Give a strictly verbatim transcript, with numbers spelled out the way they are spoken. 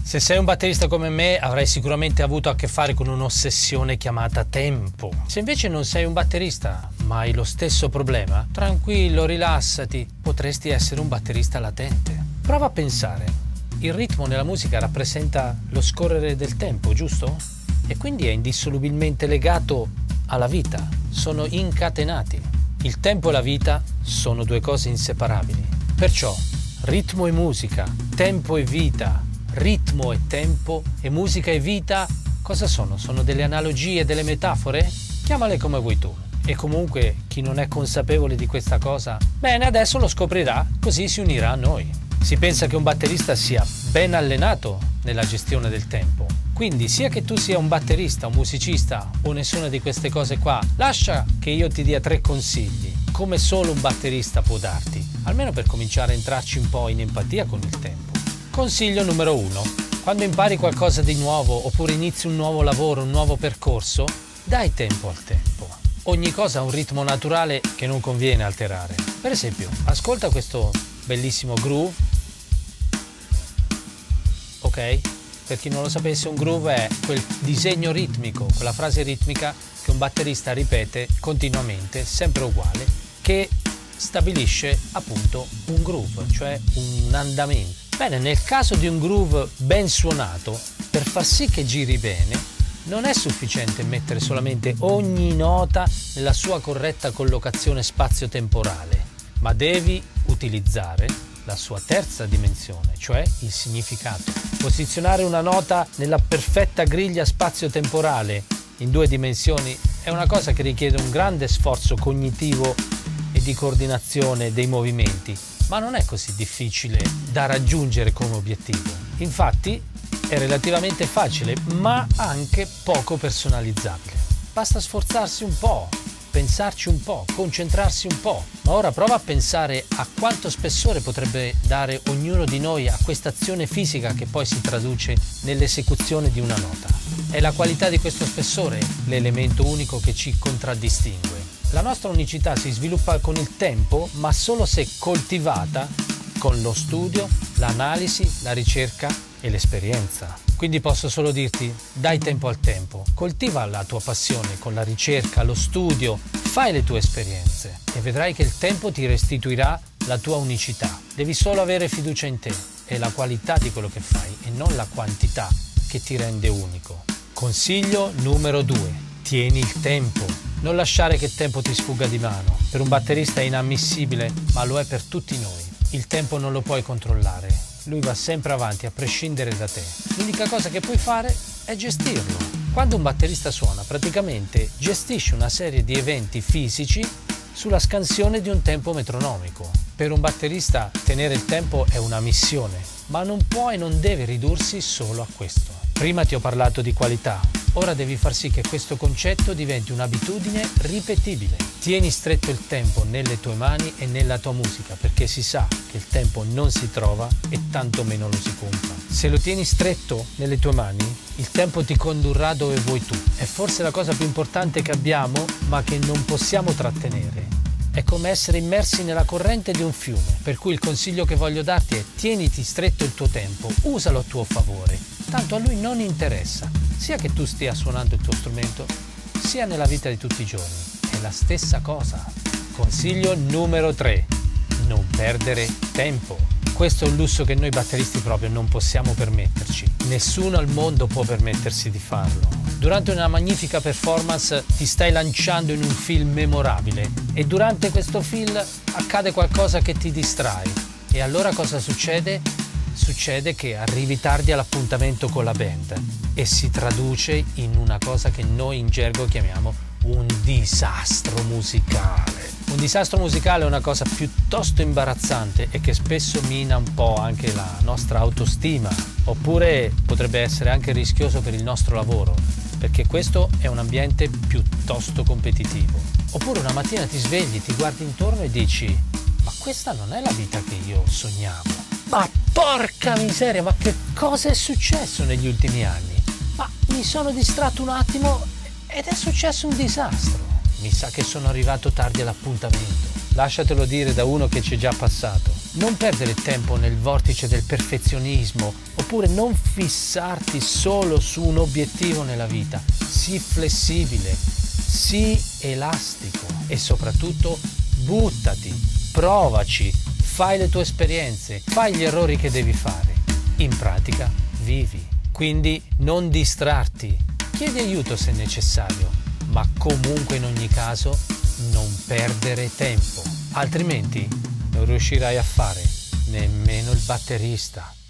Se sei un batterista come me avrai sicuramente avuto a che fare con un'ossessione chiamata tempo. Se invece non sei un batterista ma hai lo stesso problema, tranquillo, rilassati, potresti essere un batterista latente. Prova a pensare, il ritmo nella musica rappresenta lo scorrere del tempo, giusto? E quindi è indissolubilmente legato alla vita, sono incatenati. Il tempo e la vita sono due cose inseparabili. Perciò ritmo e musica, tempo e vita, ritmo e tempo e musica e vita, cosa sono? Sono delle analogie, delle metafore? Chiamale come vuoi tu. E comunque chi non è consapevole di questa cosa, bene, adesso lo scoprirà, così si unirà a noi. Si pensa che un batterista sia ben allenato nella gestione del tempo. Quindi sia che tu sia un batterista, un musicista o nessuna di queste cose qua, lascia che io ti dia tre consigli, come solo un batterista può darti, almeno per cominciare a entrarci un po' in empatia con il tempo. Consiglio numero uno. Quando impari qualcosa di nuovo oppure inizi un nuovo lavoro, un nuovo percorso, dai tempo al tempo. Ogni cosa ha un ritmo naturale che non conviene alterare. Per esempio, ascolta questo bellissimo groove. Ok? Per chi non lo sapesse, un groove è quel disegno ritmico, quella frase ritmica che un batterista ripete continuamente, sempre uguale, che stabilisce appunto un groove, cioè un andamento. Bene, nel caso di un groove ben suonato, per far sì che giri bene, non è sufficiente mettere solamente ogni nota nella sua corretta collocazione spazio-temporale, ma devi utilizzare la sua terza dimensione, cioè il significato. Posizionare una nota nella perfetta griglia spazio-temporale in due dimensioni è una cosa che richiede un grande sforzo cognitivo e di coordinazione dei movimenti, ma non è così difficile da raggiungere come obiettivo. Infatti è relativamente facile, ma anche poco personalizzabile. Basta sforzarsi un po', pensarci un po', concentrarsi un po'. Ma ora prova a pensare a quanto spessore potrebbe dare ognuno di noi a questa azione fisica che poi si traduce nell'esecuzione di una nota. È la qualità di questo spessore l'elemento unico che ci contraddistingue. La nostra unicità si sviluppa con il tempo, ma solo se coltivata con lo studio, l'analisi, la ricerca e l'esperienza. Quindi posso solo dirti, dai tempo al tempo, coltiva la tua passione con la ricerca, lo studio, fai le tue esperienze e vedrai che il tempo ti restituirà la tua unicità. Devi solo avere fiducia in te, è la qualità di quello che fai e non la quantità che ti rende unico. Consiglio numero due, tieni il tempo. Non lasciare che il tempo ti sfugga di mano. Per un batterista è inammissibile, ma lo è per tutti noi. Il tempo non lo puoi controllare. Lui va sempre avanti a prescindere da te. L'unica cosa che puoi fare è gestirlo. Quando un batterista suona, praticamente gestisce una serie di eventi fisici sulla scansione di un tempo metronomico. Per un batterista tenere il tempo è una missione, ma non può e non deve ridursi solo a questo. Prima ti ho parlato di qualità, ora devi far sì che questo concetto diventi un'abitudine ripetibile. Tieni stretto il tempo nelle tue mani e nella tua musica, perché si sa che il tempo non si trova e tanto meno lo si compra. Se lo tieni stretto nelle tue mani, il tempo ti condurrà dove vuoi tu. È forse la cosa più importante che abbiamo, ma che non possiamo trattenere. È come essere immersi nella corrente di un fiume, per cui il consiglio che voglio darti è tieniti stretto il tuo tempo, usalo a tuo favore, tanto a lui non interessa, sia che tu stia suonando il tuo strumento, sia nella vita di tutti i giorni, è la stessa cosa. Consiglio numero tre, non perdere tempo. Questo è un lusso che noi batteristi proprio non possiamo permetterci, nessuno al mondo può permettersi di farlo. Durante una magnifica performance ti stai lanciando in un film memorabile e durante questo film accade qualcosa che ti distrae e allora cosa succede? Succede che arrivi tardi all'appuntamento con la band e si traduce in una cosa che noi in gergo chiamiamo un disastro musicale. Un disastro musicale è una cosa piuttosto imbarazzante e che spesso mina un po' anche la nostra autostima, oppure potrebbe essere anche rischioso per il nostro lavoro, perché questo è un ambiente piuttosto competitivo. Oppure una mattina ti svegli, ti guardi intorno e dici: ma questa non è la vita che io sognavo. Ma porca miseria, ma che cosa è successo negli ultimi anni? Ma mi sono distratto un attimo ed è successo un disastro. Mi sa che sono arrivato tardi all'appuntamento. Lasciatelo dire da uno che ci è già passato. Non perdere tempo nel vortice del perfezionismo, oppure non fissarti solo su un obiettivo nella vita. Sii flessibile, sii elastico e soprattutto buttati, provaci, fai le tue esperienze, fai gli errori che devi fare. In pratica, vivi. Quindi non distrarti, chiedi aiuto se necessario, ma comunque in ogni caso non perdere tempo, altrimenti non riuscirai a fare nemmeno il batterista.